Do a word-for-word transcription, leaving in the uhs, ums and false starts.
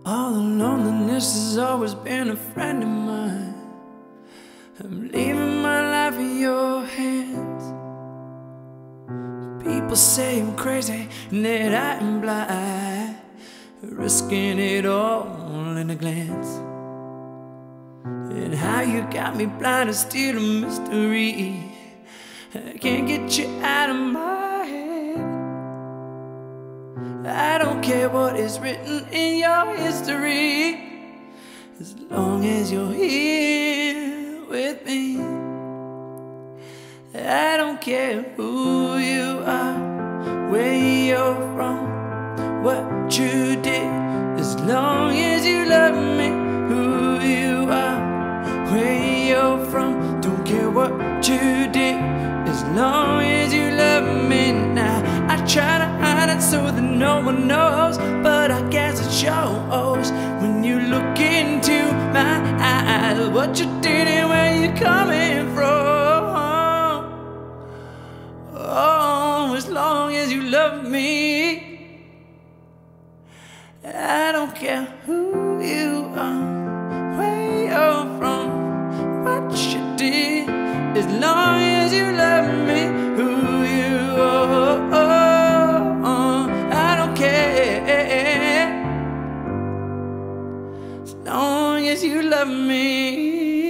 All the loneliness has always been a friend of mine. I'm leaving my life in your hands. People say I'm crazy and that I am blind, risking it all in a glance. And how you got me blind is still a mystery. I can't get you out of my head. I don't care what is written in your history, as long as you're here with me. I don't care who you are, where you're from, what you did, as long as you love me. Who you are, where you're from, don't care what you did, as long as you love me. Now I try to hide it so that no one knows, but I guess it shows when you look into my eyes what you did and where you're coming from. Oh, as long as you love me, I don't care who you are, where you're from, what you did, as long as you love me. Who you are, I don't care, as long as you love me.